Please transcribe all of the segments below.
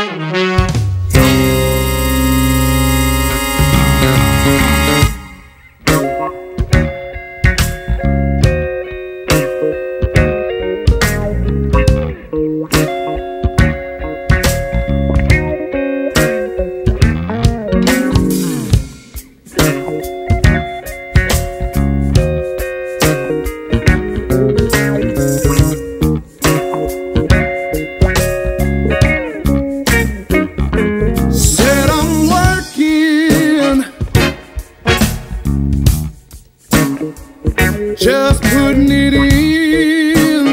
Just putting it in.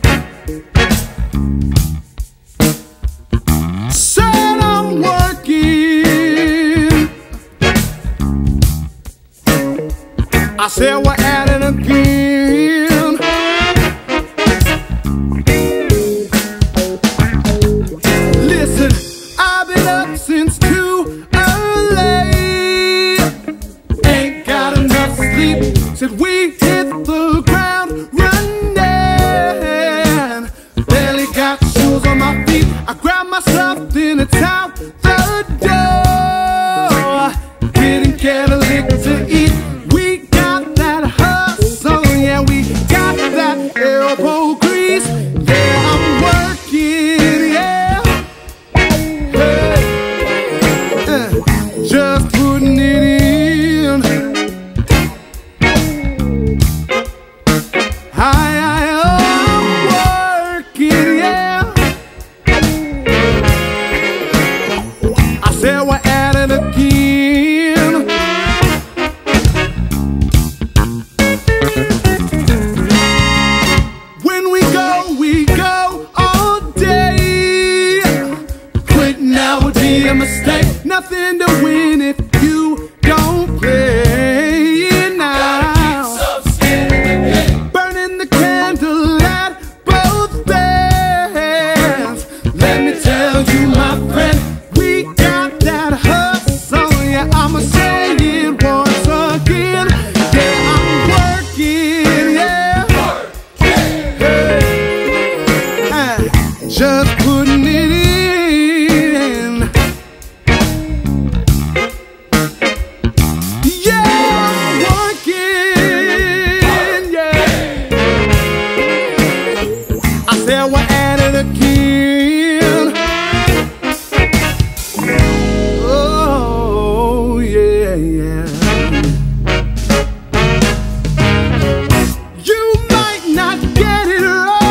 Said I'm working. I said we're at it again. Listen, I've been up since 2 early. Ain't got enough sleep. Said we hit the ground running. Barely got shoes on my feet. I grabbed myself in it's out the door. Didn't get a lick to eat. We got that hustle, yeah, we got that elbow grease. Yeah, I'm working, yeah. Just putting it in. I'm working, yeah. I said we're at it again. When we go all day. Quitting now would be a mistake. Nothing to win if you don't play now. Burning the candle at both ends. Let me tell you, my friend, we got that hustle. Yeah, I'ma say it once again. Yeah, I'm working, yeah. Just putting it in. Yeah, I'm working, yeah. I said we're at it again. Oh, yeah, yeah. You might not get it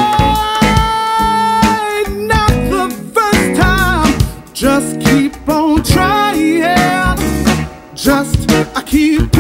right, not the first time. Just keep on trying. Just keep